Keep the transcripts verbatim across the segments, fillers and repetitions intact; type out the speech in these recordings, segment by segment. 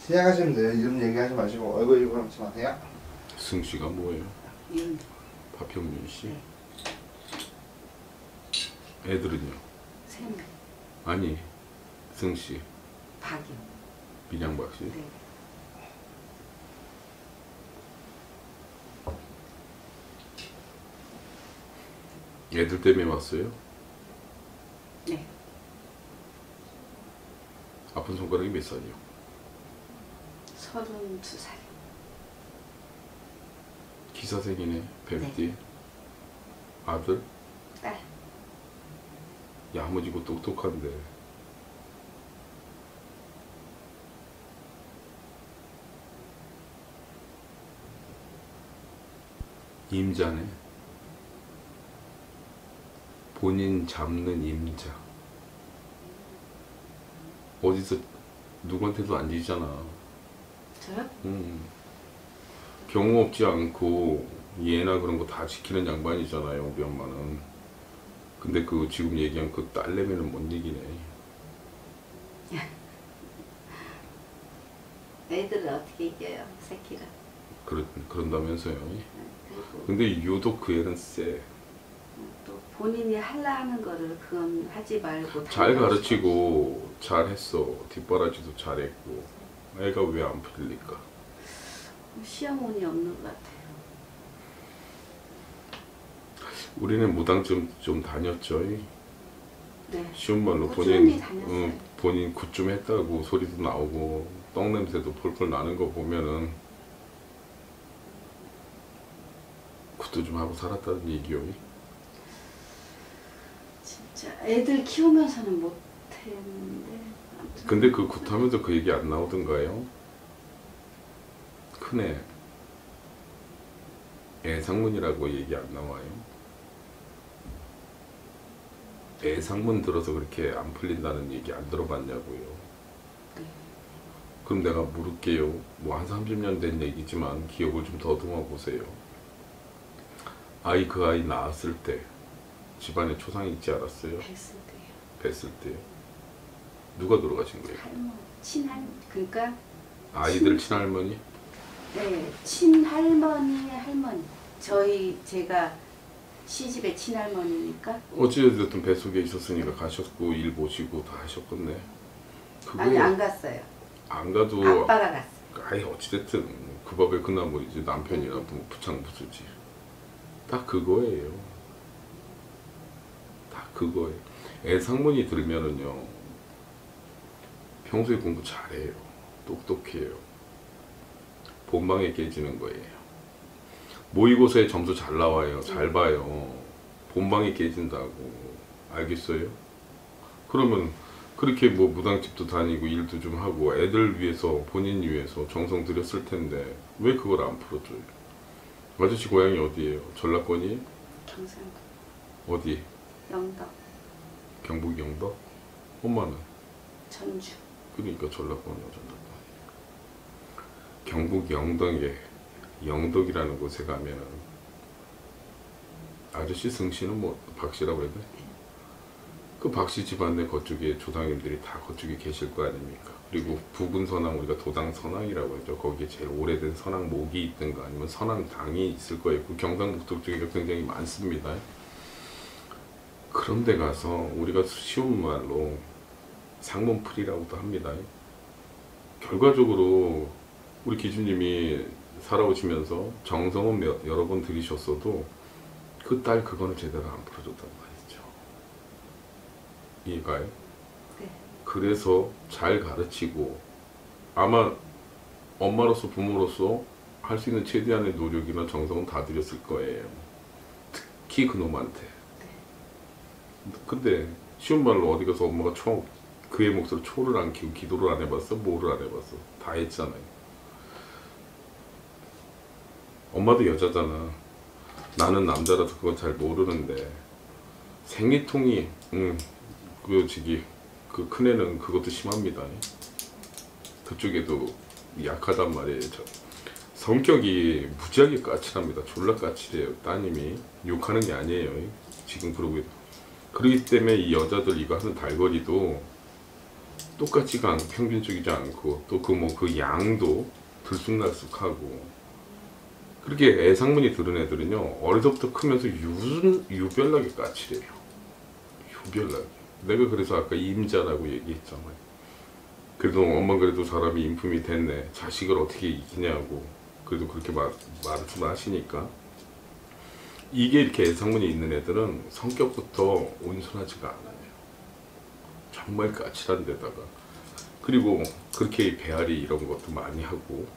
시작하시면 돼요. 이름 얘기하지 마시고 얼굴 일고 놓지 마세요. 승씨가 뭐예요? 윤. 박형윤 씨. 네. 애들은요? 세 명. 아니, 승씨. 박이요. 민양박 씨. 네. 애들 때문에 왔어요? 네. 아픈 손가락이 몇 살이요? 서른두 살. 기사생이네, 뱀띠. 네. 아들? 딸. 야무지고 똑똑한데. 임자네. 본인 잡는 임자. 어디서 누구한테도 안 지잖아. 저요? 음. 경우 없지 않고 예나 그런 거 다 지키는 양반이잖아요, 우리 엄마는. 근데 그 지금 얘기한 그 딸내미는 못 이기네. 애들을 어떻게 이겨요, 새끼가. 그렇, 그런다면서요. 그리고 근데 유독 그 애는 쎄. 또 본인이 하려 하는 거를 그건 하지 말고 잘 당연히 가르치고 잘했어. 뒷바라지도 잘했고. 애가 왜 안 풀릴까? 시어머니 없는 것 같아요. 우리는 무당점 좀 다녔죠. 네. 쉬운 말로 꾸준히 본인 다녔어요. 응, 본인 굿 좀 했다고 소리도 나오고 떡 냄새도 펄펄 나는 거 보면은 굿도 좀 하고 살았다는 얘기요. 진짜 애들 키우면서는 못했는데. 아무튼 근데 그 굿하면서 그 얘기 안 나오던가요? 큰애 애상문이라고 얘기 안 나와요? 애상문 들어서 그렇게 안 풀린다는 얘기 안 들어봤냐고요? 네. 그럼 내가 물을게요. 뭐 한 삼십 년 된 얘기지만 기억을 좀 더듬어 보세요. 아이 그 아이 낳았을 때 집안에 초상이 있지 않았어요? 뵀을 때요. 뵀을 때요. 누가 돌아가신 거예요? 할머니, 친할 그러니까 아이들 친- 친할머니? 네, 친할머니 할머니. 저희 제가 시집의 친할머니니까. 어찌됐든 뱃속에 있었으니까 가셨고 일 보시고 다 하셨겠네. 그거 아니 안 갔어요. 안 가도 아빠가 갔어요. 아이 어찌됐든 그 밥에 그나물이지 남편이나 뭐 부창부수지. 다 그거예요. 다 그거예요. 애 상문이 들면은요 평소에 공부 잘해요. 똑똑해요. 본방에 깨지는 거예요. 모의고사에 점수 잘 나와요. 잘 봐요. 본방에 깨진다고. 알겠어요? 그러면 그렇게 뭐 무당집도 다니고 일도 좀 하고 애들 위해서 본인 위해서 정성 들였을 텐데 왜 그걸 안 풀어줘요? 아저씨 고향이 어디예요? 전라권이? 경상도 어디? 영덕 경북 영덕? 엄마는? 전주. 그러니까 전라권이요. 전라권. 경북 영덕에 영덕이라는 곳에 가면은 아저씨 승씨는 뭐 박씨라고 해야 돼? 그 박씨 집안내 그쪽에 조상님들이 다 그쪽에 계실 거 아닙니까? 그리고 부근 선왕 우리가 도당 선왕이라고 하죠. 거기에 제일 오래된 선왕 목이 있든가 아니면 선왕당이 있을 거예요. 그 경상북도 쪽에 굉장히 많습니다. 그런 데 가서 우리가 쉬운 말로 상문풀이라고도 합니다. 결과적으로 우리 기주님이 살아오시면서 정성은 몇, 여러 번 들이셨어도 그 딸 그거는 제대로 안 풀어줬단 말이죠. 이해가요? 네. 그래서 잘 가르치고 아마 엄마로서 부모로서 할 수 있는 최대한의 노력이나 정성은 다 들였을 거예요. 특히 그놈한테. 네. 근데 쉬운 말로 어디 가서 엄마가 초, 그의 몫으로 초를 안 키우고 기도를 안 해봤어? 뭐를 안 해봤어? 다 했잖아요. 엄마도 여자잖아. 나는 남자라서 그건 잘 모르는데 생리통이 음, 그 저기 그 큰애는 그것도 심합니다. 그쪽에도 약하단 말이에요. 저. 성격이 무지하게 까칠합니다. 졸라 까칠해요. 따님이 욕하는 게 아니에요. 지금 그러고 있... 그렇기 때문에 이 여자들 이거 하는 달거리도 똑같지가 않고 평균적이지 않고 또 그 뭐 그 양도 들쑥날쑥하고 그렇게 애상문이 들은 애들은요 어릴 때부터 크면서 유, 유별나게 까칠해요. 유별나게. 내가 그래서 아까 임자라고 얘기했잖아요. 그래도 엄마 그래도 사람이 인품이 됐네. 자식을 어떻게 이기냐고. 그래도 그렇게 말, 말씀을 하시니까 이게 이렇게 애상문이 있는 애들은 성격부터 온순하지가 않아요. 정말 까칠한 데다가 그리고 그렇게 배앓이 이런 것도 많이 하고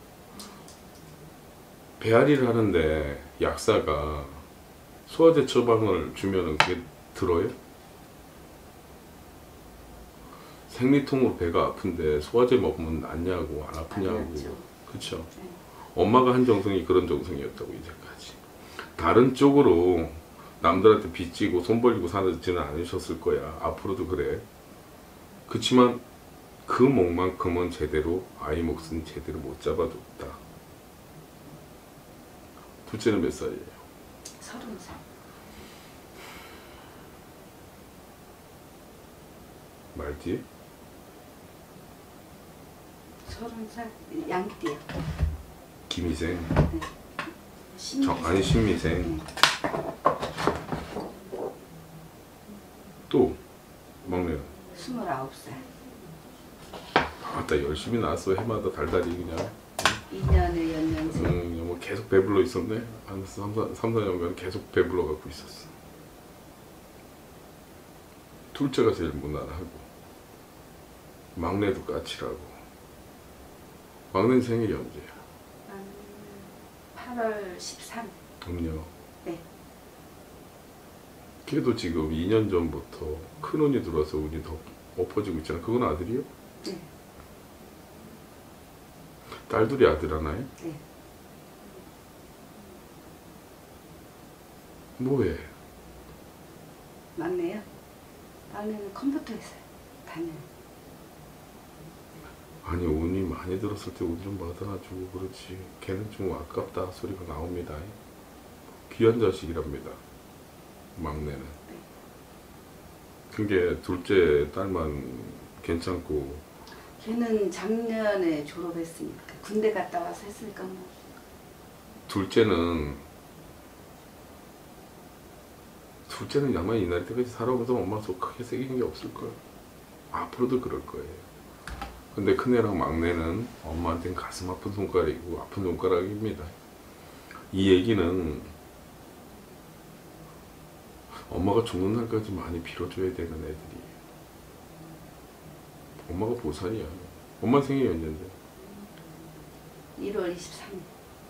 배앓이를 하는데 약사가 소화제 처방을 주면은 그게 들어요? 생리통으로 배가 아픈데 소화제 먹으면 낫냐고 안 아프냐고. 그쵸? 네. 엄마가 한 정성이 그런 정성이었다고 이제까지. 다른 쪽으로 남들한테 빚지고 손 벌리고 사지는 않으셨을 거야. 앞으로도 그래. 그치만 그 목만큼은 제대로 아이 몫은 제대로 못 잡아줬다. 둘째는 몇 살이에요? 서른 살. 말지? 서른 살 양띠요. 김희생? 네. 정, 아니 신미생. 네. 또 막내는? 스물아홉 살. 아따 열심히 나왔어. 해마다 달달이 그냥. 이 년에 연년생. 음, 뭐 계속 배불러 있었네. 한 삼, 사 년간 계속 배불러 갖고 있었어. 둘째가 제일 무난하고 막내도 까칠하고. 막내 생일이 언제야? 팔월 십삼. 음요. 네. 걔도 지금 이 년 전부터 큰 운이 들어와서 운이 더 엎어지고 있잖아. 그건 아들이요? 네. 딸들이 아들 하나요? 네. 뭐해? 막내요? 막내는 컴퓨터 회사에 다녀요. 아니 운이 많이 들었을 때 운 좀 받아가지고 그렇지. 걔는 좀 아깝다 소리가 나옵니다. 귀한 자식이랍니다. 막내는. 그게 둘째 딸만 괜찮고. 걔는 작년에 졸업했으니까 군대 갔다 와서 했으니까 뭐. 둘째는 둘째는 아마 이 나이 때까지 살아오면서 엄마 속 크게 새긴 게 없을 거예요. 앞으로도 그럴 거예요. 근데 큰애랑 막내는 엄마한테는 가슴 아픈 손가락이고 아픈 손가락입니다. 이 얘기는 엄마가 죽는 날까지 많이 빌어줘야 되는 애들이. 엄마가 보살이야. 엄마 생일이 언젠데? 일월 이십삼일.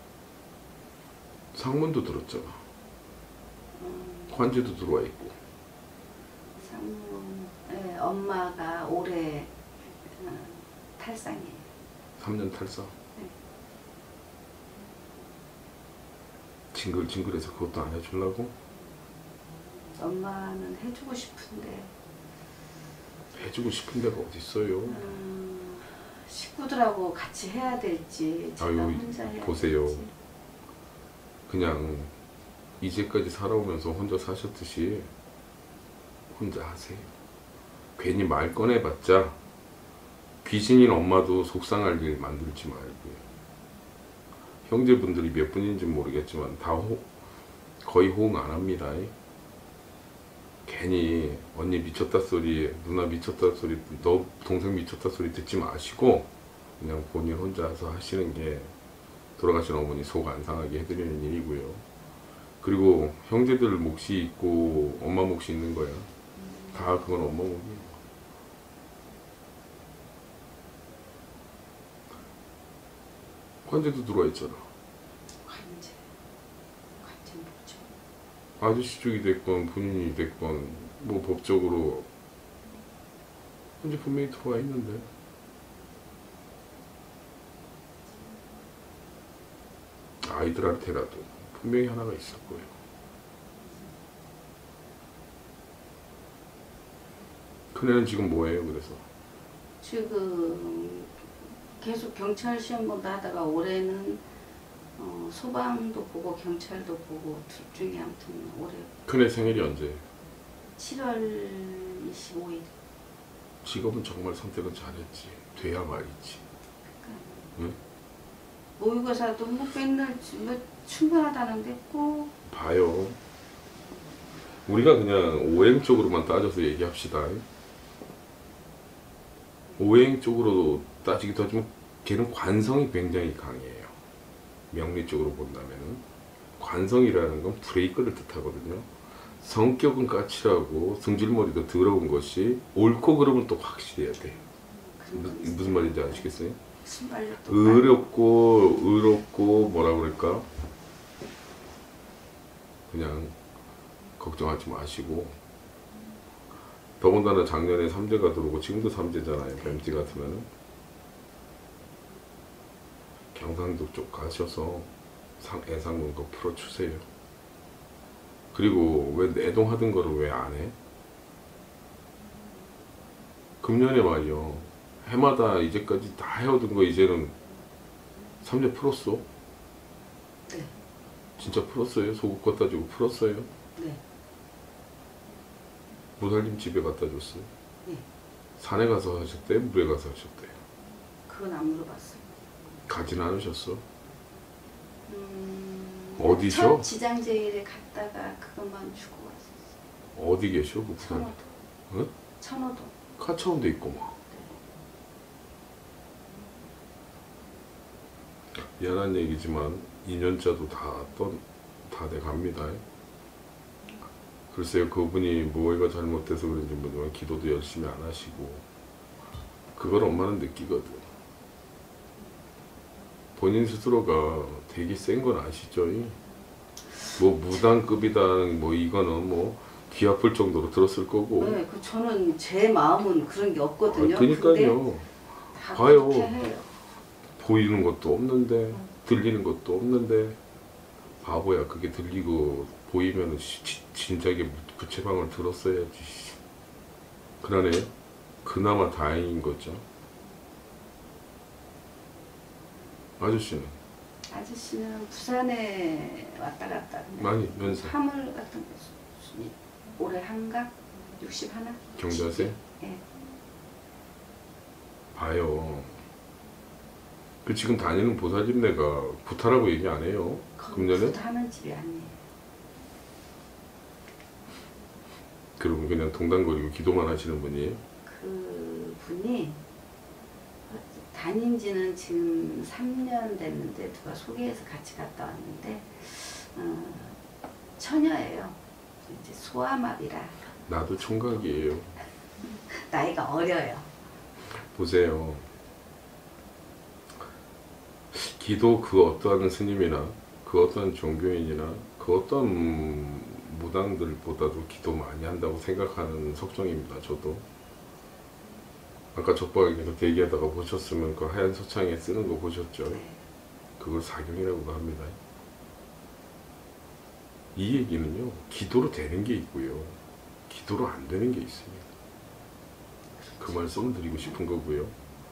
상문도 들었잖아. 음, 관제도 들어와 있고. 상무, 네, 엄마가 올해 어, 탈상이에요. 삼 년 탈사. 네. 징글징글해서 그것도 안 해주려고? 엄마는 해주고 싶은데 해주고 싶은 데가 어딨어요. 음, 식구들하고 같이 해야 될지 제가 아유, 혼자 해야 보세요. 될지. 그냥 이제까지 살아오면서 혼자 사셨듯이 혼자 하세요. 괜히 말 꺼내봤자 귀신인 엄마도 속상할 일 만들지 말고요. 형제분들이 몇 분인지 모르겠지만 다 호, 거의 호응 안 합니다. 괜히 언니 미쳤다 소리, 누나 미쳤다 소리, 너 동생 미쳤다 소리 듣지 마시고 그냥 본인 혼자서 하시는 게 돌아가신 어머니 속 안 상하게 해드리는 일이고요. 그리고 형제들 몫이 있고 엄마 몫이 있는 거야. 다 그건 엄마 몫이에요. 관제도 들어와 있잖아. 관제. 관제 뭐죠? 아저씨 쪽이 됐건 본인이 됐건 뭐 법적으로 현재 분명히 들어와 있는데 아이들한테라도 분명히 하나가 있을 거예요. 큰애는 지금 뭐예요? 그래서 지금 계속 경찰 시험 본다 하다가 올해는 어, 소방도 보고 경찰도 보고 둘 중에 아무튼 올해 큰애 생일이 언제예요? 칠월 이십오일. 직업은 정말 선택은 잘했지. 돼야 말이지. 응? 모의고사도 뭐 맨날 뭐 충분하다는데 꼭 봐요. 우리가 그냥 오행 쪽으로만 따져서 얘기합시다. 오행 쪽으로 따지기 따지면 걔는 관성이 굉장히 강해요. 명리 쪽으로 본다면은 관성이라는 건 브레이크를 뜻하거든요. 성격은 까칠하고 승질머리도 더러운 것이 옳고 그름은 또 확실해야 돼. 무슨, 무슨 말인지 아시겠어요? 신발도 의롭고 의롭고 뭐라 그럴까? 그냥 걱정하지 마시고, 더군다나 작년에 삼재가 들어오고 지금도 삼재잖아요. 뱀띠 같으면은 경상도 쪽 가셔서 상, 애상문거 풀어주세요. 그리고 왜 내동하던 거를 왜 안 해? 금년에 말이요, 해마다 이제까지 다 해오던 거 이제는 삼재 풀었어? 네. 진짜 풀었어요? 소국 갖다 주고 풀었어요? 네. 무살님 집에 갖다 줬어요? 네. 산에 가서 하셨대요? 물에 가서 하셨대요? 그건 안 물어봤어요. 가진 않으셨어? 음, 어디죠? 첫 지장제일에 갔다가 그것만 주고 왔었어요. 어디 계셔? 그 부산? 천호도. 응? 천호도. 카차원도 있고 뭐. 미안한 얘기지만 이 년짜도 다, 떠, 다 돼갑니다. 글쎄요, 그분이 뭐가 잘못돼서 그런지 모르지만 기도도 열심히 안 하시고, 그걸 엄마는 느끼거든. 본인 스스로가 되게 센 건 아시죠? 뭐 무당급이다, 뭐 이거는 뭐 귀 아플 정도로 들었을 거고. 네, 그 저는 제 마음은 그런 게 없거든요. 아, 그러니까요. 다 봐요. 그렇게 해요. 보이는 것도 없는데 들리는 것도 없는데 바보야. 그게 들리고 보이면 진작에 부채방을 들었어야지. 그러네요. 그나마 다행인 거죠. 아저씨는? 아저씨는 부산에 왔다 갔다 하는데 많이 면세. 화물 같은 거 수준이 올해 한갑 육십 하나? 경자세? 예. 봐요. 그 지금 다니는 보살집내가 구타라고 얘기 안 해요. 금년에? 구타하는 집이 아니에요. 그러면 그냥 동단거리고 기도만 하시는 분이에요? 그 분이 다닌 지는 지금 삼 년 됐는데 누가 소개해서 같이 갔다 왔는데 어, 처녀예요. 이제 소아마비라 나도 총각이에요. 나이가 어려요. 보세요. 기도 그 어떠한 스님이나 그 어떠한 종교인이나 그 어떠한 무당들보다도 기도 많이 한다고 생각하는 석정입니다. 저도. 아까 족박에서 대기하다가 보셨으면 그 하얀 소창에 쓰는 거 보셨죠? 그걸 사경이라고도 합니다. 이 얘기는요, 기도로 되는 게 있고요, 기도로 안 되는 게 있습니다. 그 말씀을 드리고 싶은 거고요.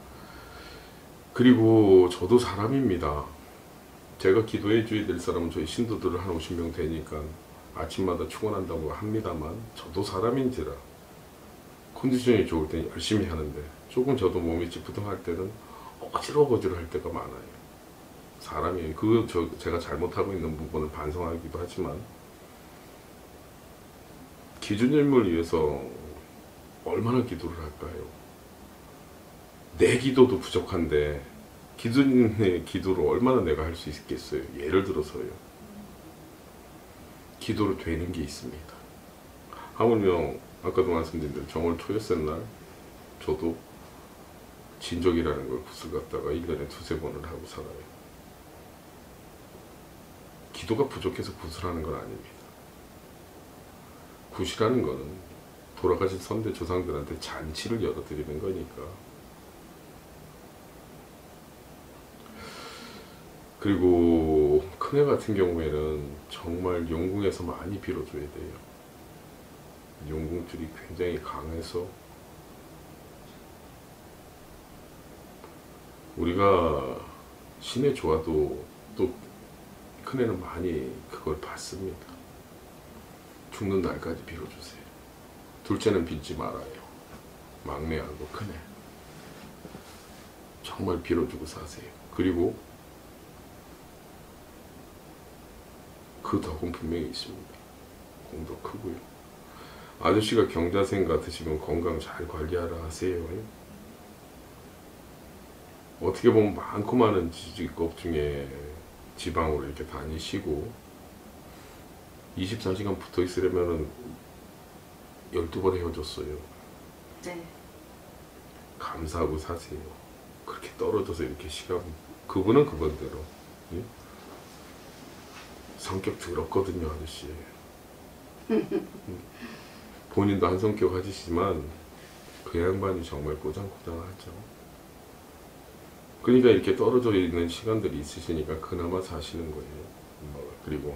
그리고 저도 사람입니다. 제가 기도해 줘야 될 사람은 저희 신도들을 한 오십 명 되니까 아침마다 축원한다고 합니다만, 저도 사람인지라 컨디션이 좋을 때는 열심히 하는데 조금 저도 몸이 찌뿌둥할 때는 어지러워지러 할 때가 많아요. 사람이 그 저 제가 잘못하고 있는 부분을 반성하기도 하지만, 기준일물을 위해서 얼마나 기도를 할까요? 내 기도도 부족한데 기준의 기도를 얼마나 내가 할 수 있겠어요? 예를 들어서요, 기도로 되는 게 있습니다. 하물며 아까도 말씀드린 대로 정월 초여섯 날 저도 진족이라는 걸 굿을 갖다가 일 년에 두세 번을 하고 살아요. 기도가 부족해서 굿을 하는 건 아닙니다. 굿이라는 거는 돌아가신 선대 조상들한테 잔치를 열어드리는 거니까. 그리고 큰애 같은 경우에는 정말 용궁에서 많이 빌어줘야 돼요. 용궁줄이 굉장히 강해서 우리가 신의 조화도 또 큰애는 많이 그걸 받습니다. 죽는 날까지 빌어주세요. 둘째는 빌지 말아요. 막내하고 큰애 정말 빌어주고 사세요. 그리고 그 덕은 분명히 있습니다. 공도 크고요. 아저씨가 경자생 같으시면 건강 잘 관리하라 하세요. 어떻게 보면 많고 많은 직업 중에 지방으로 이렇게 다니시고 이십사 시간 붙어 있으려면 열두 번 헤어졌어요. 네. 감사하고 사세요. 그렇게 떨어져서 이렇게 시간, 그분은 그건대로. 예? 성격 더럽거든요, 아저씨. 본인도 한 성격 가지시지만 그 양반이 정말 꼬장꼬장하죠. 그러니까 이렇게 떨어져 있는 시간들이 있으시니까 그나마 사시는 거예요. 그리고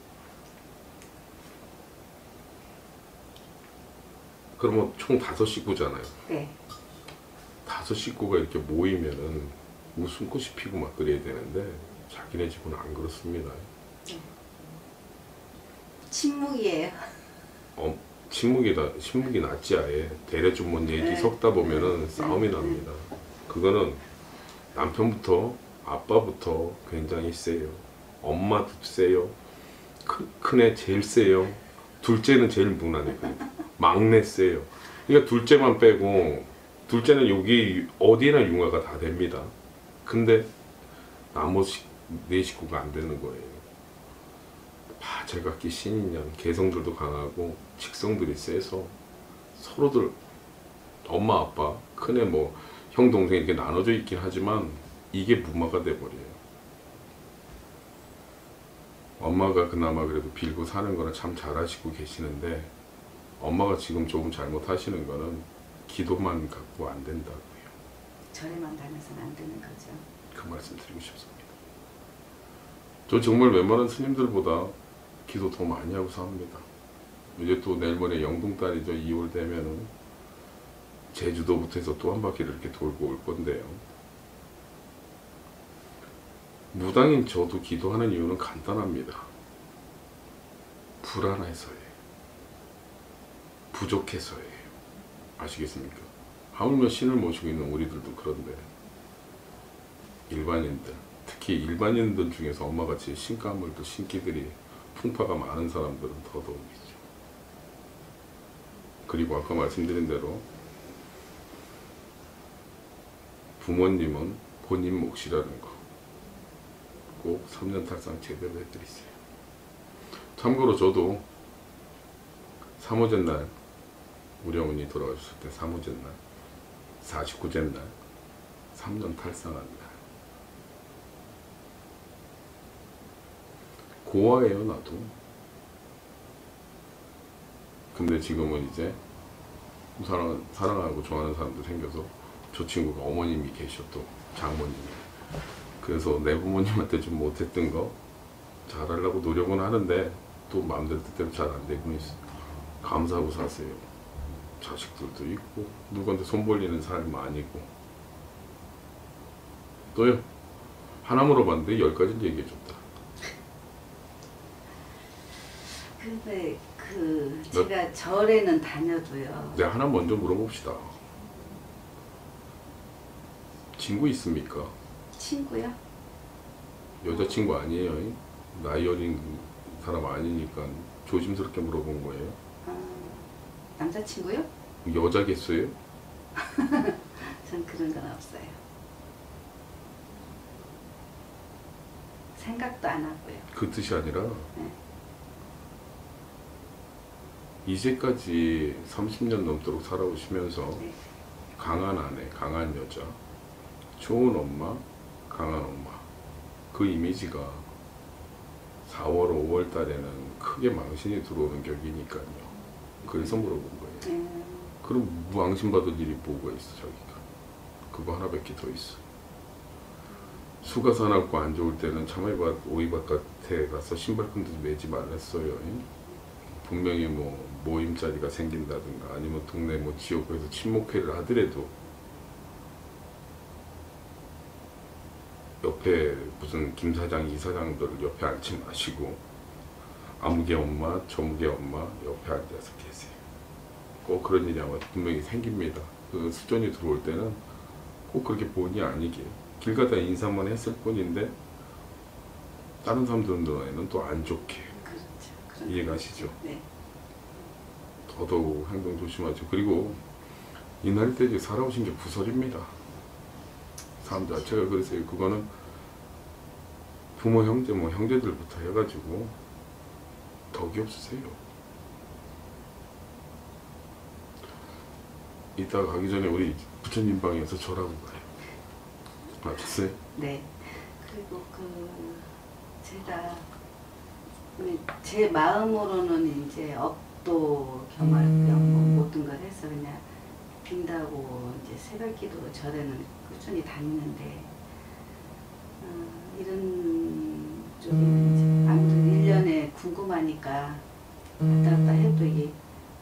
그러면 총 다섯 식구잖아요. 네. 다섯 식구가 이렇게 모이면은 웃음꽃이 피고 막 그래야 되는데 자기네 집은 안 그렇습니다. 네. 침묵이에요. 어, 침묵이다, 침묵이 낫지 아예. 대려주문 얘기 네. 섞다 보면은 네. 싸움이 네. 납니다. 그거는 남편부터 아빠부터 굉장히 세요. 엄마도 세요. 큰, 큰애 제일 세요. 둘째는 제일 무난해. 막내 세요. 그러니까 둘째만 빼고 둘째는 여기 어디나 융화가 다 됩니다. 근데 나머지 네 식구가 안 되는 거예요. 다 제각기 신인연, 개성들도 강하고 직성들이 세서 서로들 엄마 아빠 큰애 뭐 형 동생 이렇게 나눠져 있긴 하지만 이게 무마가 돼버려요. 엄마가 그나마 그래도 빌고 사는 거는 참 잘하시고 계시는데 엄마가 지금 조금 잘못하시는 거는 기도만 갖고 안 된다고요. 절에만 다녀서는 안 되는 거죠. 그 말씀 드리고 싶습니다. 저 정말 웬만한 스님들보다 기도 더 많이 하고 삽니다. 이제 또 내일 모레 영동달이죠. 이월 되면은 제주도부터 해서 또 한 바퀴를 이렇게 돌고 올 건데요. 무당인 저도 기도하는 이유는 간단합니다. 불안해서예요. 부족해서예요. 아시겠습니까? 하물며 신을 모시고 있는 우리들도 그런데 일반인들, 특히 일반인들 중에서 엄마같이 신가물도 신기들이 풍파가 많은 사람들은 더더욱이죠. 그리고 아까 말씀드린 대로 부모님은 본인 몫이라는 거 꼭 삼 년 탈상 제대로 해드리세요. 참고로 저도 삼호째 날 우리 어머니 돌아가셨을 때 삼호째 날 사십구째 날 삼 년 탈상한 날 고아예요 나도. 근데 지금은 이제 사랑, 사랑하고 좋아하는 사람도 생겨서 저 친구가 어머님이 계셔 또 장모님이. 그래서 내 부모님한테 좀 못했던 거 잘하려고 노력은 하는데 또 마음대로 뜻대로 잘 안 되고 있어. 감사하고 사세요. 자식들도 있고 누구한테 손 벌리는 삶 아니고. 또요 하나 물어봤는데 열 가지는 얘기해줬다. 근데 그 제가 절에는 다녀도요. 내가 하나 먼저 물어봅시다. 친구 있습니까? 친구요? 여자친구 아니에요? 나이 어린 사람 아니니까 조심스럽게 물어본 거예요. 어, 남자친구요? 여자겠어요? 전 그런 건 없어요. 생각도 안 하고요. 그 뜻이 아니라 네. 이제까지 삼십 년 넘도록 살아오시면서 네. 강한 아내, 강한 여자, 좋은 엄마, 강한 엄마 그 이미지가 사월, 오월 달에는 크게 망신이 들어오는 격이니까요. 그래서 물어본 거예요. 음, 그럼 망신받을 일이 뭐가 있어 자기가. 그거 하나밖에 더 있어. 수가 사납고 안 좋을 때는 참외밭, 오이밭-밭에 가서 신발끈도 매지 말랬어요. 분명히 뭐 모임 자리가 생긴다든가 아니면 동네 뭐 지역구에서 친목회를 하더라도 옆에 무슨 김 사장, 이 사장들을 옆에 앉지 마시고 아무개 엄마, 저무개 엄마 옆에 앉아서 계세요. 꼭 그런 일이 아마 분명히 생깁니다. 그 수전이 들어올 때는 꼭 그렇게 본의 아니게 길 가다 인사만 했을 뿐인데 다른 사람들 눈에는 또 안 좋게. 그렇죠. 그런 이해가시죠? 네. 더더욱 행동 조심하죠. 그리고 이 나이 때 이제 살아오신 게 부설입니다. 삶 자체가 그래서요. 그거는 부모, 형제, 뭐 형제들부터 해가지고 덕이 없으세요. 이따 가기 전에 우리 부처님 방에서 절하고 가요. 맞았어요? 네. 그리고 그 제가 제 마음으로는 이제 억도 경활병 뭐 모든 걸 해서 그냥 빈다고 이제 새벽기도 절에는 꾸준히 다니는데 어, 이런 쪽에 이제 아무래도 일 년에 궁금하니까 왔다 갔다 해도 이게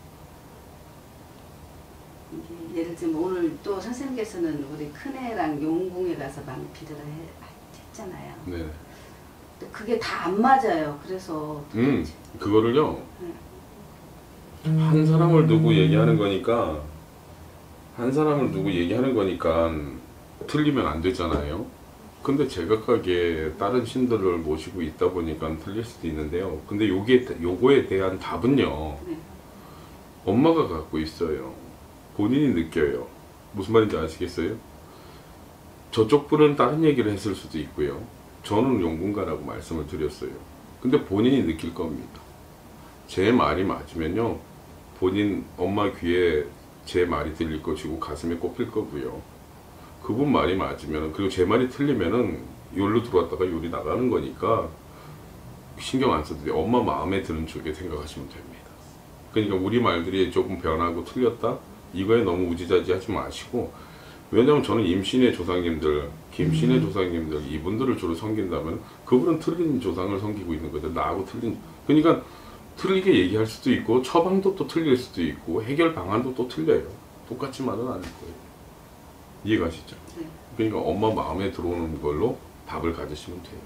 이게 예를 들면 오늘 또 선생님께서는 우리 큰애랑 용궁에 가서 만피를 해, 했잖아요. 네. 근데 그게 다 안 맞아요. 그래서 음, 그거를요. 네. 한 사람을 두고 얘기하는 거니까 한 사람을 두고 얘기하는 거니까 틀리면 안 되잖아요. 근데 제각각의 다른 신들을 모시고 있다 보니까 틀릴 수도 있는데요. 근데 요게 요거에 대한 답은요. 네. 엄마가 갖고 있어요. 본인이 느껴요. 무슨 말인지 아시겠어요? 저쪽 분은 다른 얘기를 했을 수도 있고요. 저는 용궁가라고 말씀을 드렸어요. 근데 본인이 느낄 겁니다. 제 말이 맞으면요. 본인 엄마 귀에 제 말이 들릴 것이고 가슴에 꼽힐 거고요. 그분 말이 맞으면, 그리고 제 말이 틀리면은 요로 들어왔다가 요리 나가는 거니까 신경 안 써도 돼요. 엄마 마음에 드는 쪽에 생각하시면 됩니다. 그러니까 우리 말들이 조금 변하고 틀렸다? 이거에 너무 우지자지하지 마시고, 왜냐면 저는 임신의 조상님들, 김신의 조상님들, 이분들을 주로 섬긴다면 그분은 틀린 조상을 섬기고 있는 거죠. 나하고 틀린. 그러니까 틀리게 얘기할 수도 있고 처방도 또 틀릴 수도 있고 해결 방안도 또 틀려요. 똑같지만은 않을 거예요. 이해가시죠? 네. 그러니까 엄마 마음에 들어오는 걸로 답을 가지시면 돼요.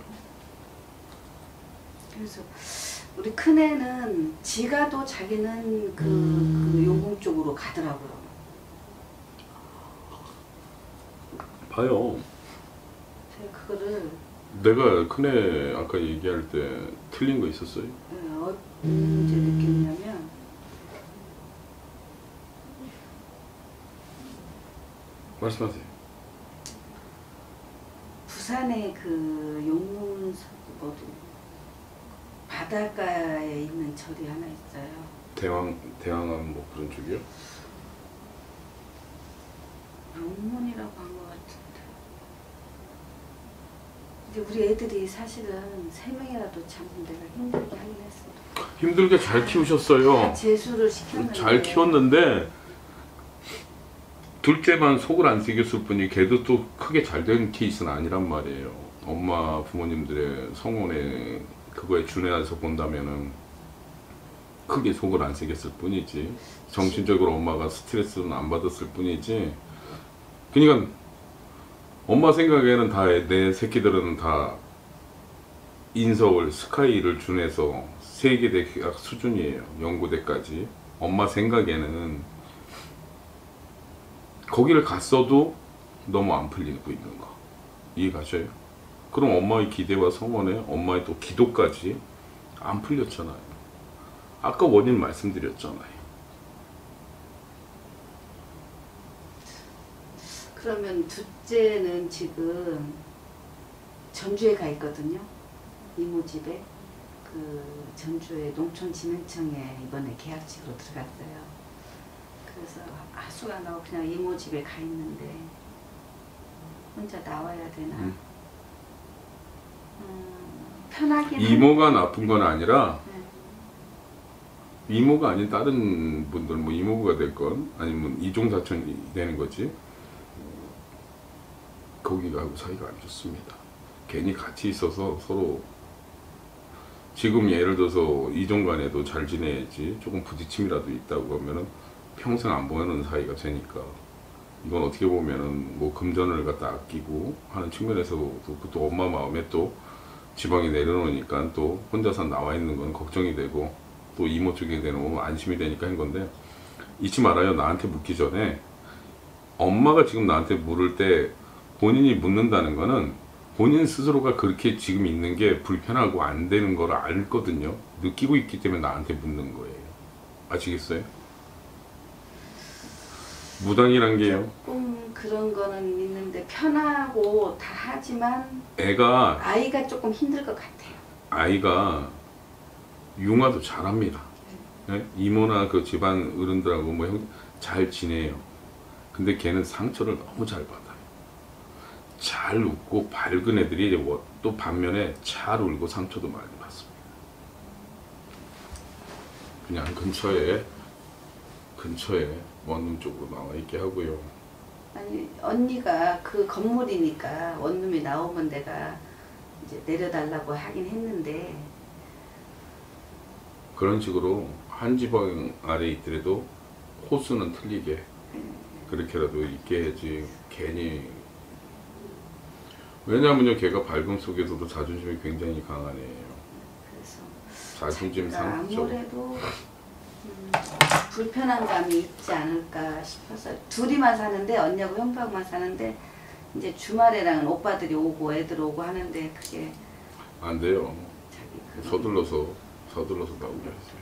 그래서 우리 큰애는 지가 또 자기는 그, 그 용궁 쪽으로 가더라고요. 봐요. 제가 그거를 내가 큰애 아까 얘기할 때 틀린 거 있었어요? 어, 언제 느꼈냐면 말씀하세요. 부산에 그 용문 뭐도 바닷가에 있는 절이 하나 있어요. 대왕 대왕암 뭐 그런 쪽이요? 용문이라고 한 것 같은데. 근데 우리 애들이 사실은 세 명이라도 참는 데가 힘들게 하긴 했어. 힘들게 잘 키우셨어요. 재수를 시켰는데. 잘 키웠는데 둘째만 속을 안 새겼을 뿐이 걔도 또 크게 잘 된 케이스는 아니란 말이에요. 엄마 부모님들의 성원에 그거에 준해서 본다면은 크게 속을 안 새겼을 뿐이지, 정신적으로 엄마가 스트레스는 안 받았을 뿐이지. 그러니까 엄마 생각에는 다 내 새끼들은 다 인서울 스카이를 준해서 세계대 학 수준이에요. 연고대까지. 엄마 생각에는 거기를 갔어도 너무 안 풀리고 있는 거 이해가셔요? 그럼 엄마의 기대와 성원에 엄마의 또 기도까지 안 풀렸잖아요. 아까 원인 말씀드렸잖아요. 그러면 둘째는 지금 전주에 가 있거든요. 이모 집에. 그 전주의 농촌진흥청에 이번에 계약직으로 들어갔어요. 그래서 하수가 나고 그냥 이모 집에 가 있는데 혼자 나와야 되나? 음. 음, 편하긴 이모가 나쁜 건 아니라 네. 이모가 아닌 다른 분들, 뭐 이모부가 될 건 아니면 이종사촌이 되는 거지, 거기가 하고 사이가 안 좋습니다. 괜히 같이 있어서 서로 지금 예를 들어서 이종 간에도 잘 지내야지 조금 부딪힘이라도 있다고 하면은 평생 안 보내는 사이가 되니까, 이건 어떻게 보면은 뭐 금전을 갖다 아끼고 하는 측면에서도 또 엄마 마음에 또 지방이 내려놓으니까 또 혼자서 나와 있는 건 걱정이 되고, 또 이모 쪽에 내놓으면 안심이 되니까 한 건데, 잊지 말아요. 나한테 묻기 전에 엄마가 지금 나한테 물을 때 본인이 묻는다는 거는 본인 스스로가 그렇게 지금 있는 게 불편하고 안 되는 걸 알거든요. 느끼고 있기 때문에 나한테 묻는 거예요. 아시겠어요? 무당이란 게요. 조금 그런 거는 있는데 편하고 다 하지만 애가 아이가 조금 힘들 것 같아요. 아이가 융화도 잘합니다. 네? 이모나 그 집안 어른들하고 뭐 형 잘 지내요. 근데 걔는 상처를 너무 잘 받아요. 잘 웃고 밝은 애들이 뭐 또 반면에 잘 울고 상처도 많이 받습니다. 그냥 근처에 근처에 원룸 쪽으로 나와 있게 하고요. 아니 언니가 그 건물이니까 원룸이 나오면 내가 이제 내려달라고 하긴 했는데 그런 식으로 한 지방 아래 있더라도 호수는 틀리게 그렇게라도 있게 해야지. 괜히 왜냐하면요 걔가 밝음 속에서도 자존심이 굉장히 강한 애예요. 그래서 자존심 자기가 상처. 아무래도 음, 불편한 감이 있지 않을까 싶어서 둘이만 사는데 언니하고 형부하고만 사는데 이제 주말에랑은 오빠들이 오고 애들 오고 하는데 그게 안 돼요. 자기 그런 서둘러서 서둘러서 나오게 하세요.